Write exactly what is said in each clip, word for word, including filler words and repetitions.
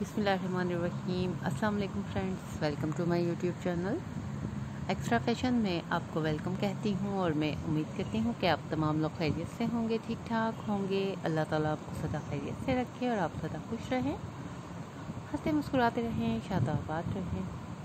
बिस्मिल्लाहिर्रहमानिर्रहीम। अस्सलाम वालेकुम friends, welcome to my YouTube channel extra fashion में आपको वेलकम कहती हूँ। और मैं उम्मीद करती हूँ कि आप तमाम लोग खैरियत से होंगे, ठीक ठाक होंगे। अल्लाह ताला आपको सदा खैरियत से रखे और आप सदा खुश रहें, हंसते मुस्कुराते रहें, शादाबाद रहें।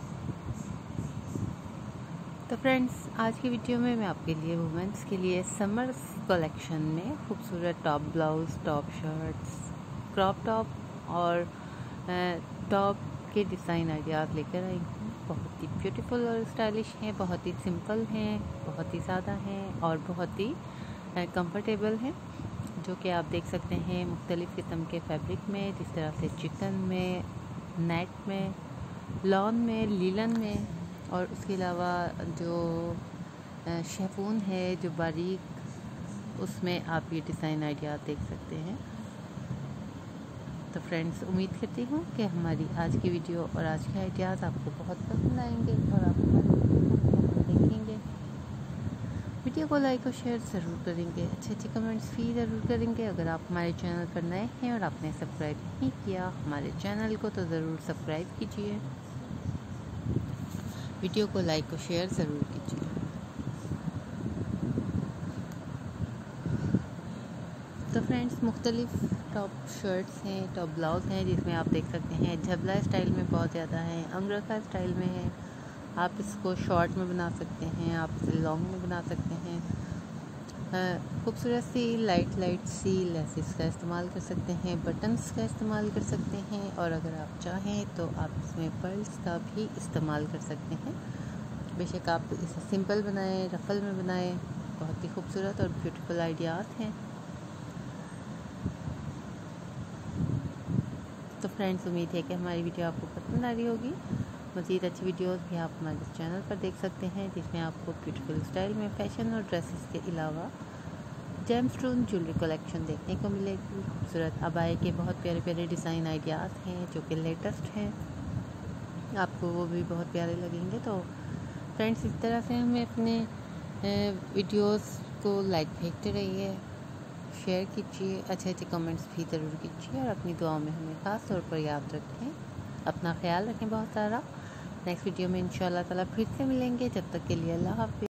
तो फ्रेंड्स, आज की वीडियो में मैं आपके लिए वुमेंस के लिए समर कलेक्शन में खूबसूरत top blouse, top shirts, crop top और टॉप के डिज़ाइन आइडियाज़ लेकर आई हूँ। बहुत ही ब्यूटीफुल और स्टाइलिश हैं, बहुत ही सिंपल हैं, बहुत ही ज़्यादा हैं और बहुत ही कंफर्टेबल हैं, जो कि आप देख सकते हैं मुख्तलिफ़ किस्म के फैब्रिक में, जिस तरह से चिकन में, नेट में, लॉन में, लीलन में, और उसके अलावा जो शेफून है जो बारीक, उसमें आप ये डिज़ाइन आइडिया देख सकते हैं। तो फ्रेंड्स, उम्मीद करती हूँ कि हमारी आज की वीडियो और आज के आइडियाज़ आपको बहुत पसंद आएंगे और आप हमारी देखेंगे। वीडियो को लाइक और शेयर ज़रूर करेंगे, अच्छे अच्छे कमेंट्स भी ज़रूर करेंगे। अगर आप हमारे चैनल पर नए हैं और आपने सब्सक्राइब नहीं किया हमारे चैनल को, तो ज़रूर सब्सक्राइब कीजिए, वीडियो को लाइक और शेयर ज़रूर कीजिए। तो फ्रेंड्स, मुख्तलिफ़ टॉप शर्ट्स हैं, टॉप ब्लाउज़ हैं, जिसमें आप देख सकते हैं झबला स्टाइल में बहुत ज़्यादा है, अंगरखा स्टाइल में है। आप इसको शॉर्ट में बना सकते हैं, आप इसे लॉन्ग में बना सकते हैं। खूबसूरत सी लाइट लाइट सी लेसेस का इस्तेमाल कर सकते हैं, बटन्स का इस्तेमाल कर सकते हैं, और अगर आप चाहें तो आप इसमें पर्ल्स का भी इस्तेमाल कर सकते हैं। बेशक आप इसे सिंपल बनाएं, रफल में बनाएं, बहुत ही खूबसूरत और ब्यूटीफुल आइडियाज़ हैं। तो फ्रेंड्स, उम्मीद है कि हमारी वीडियो आपको पसंद आ रही होगी। मज़ीद अच्छी वीडियोस भी आप हमारे चैनल पर देख सकते हैं, जिसमें आपको ब्यूटीफुल स्टाइल में फैशन और ड्रेसेस के अलावा जेमस्टोन ज्वेलरी कलेक्शन देखने को मिलेगी। खूबसूरत अबाए के बहुत प्यारे प्यारे डिज़ाइन आइडियाज़ हैं जो कि लेटेस्ट हैं, आपको वो भी बहुत प्यारे लगेंगे। तो फ्रेंड्स, इस तरह से हमें अपने वीडियोस को लाइक भेजते रहिए, शेयर कीजिए, अच्छे अच्छे कमेंट्स भी ज़रूर कीजिए, और अपनी दुआओं में हमें ख़ास तौर पर याद रखें। अपना ख्याल रखें बहुत सारा। नेक्स्ट वीडियो में इंशाल्लाह ताला फिर से मिलेंगे। जब तक के लिए अल्लाह हाफ़िज़।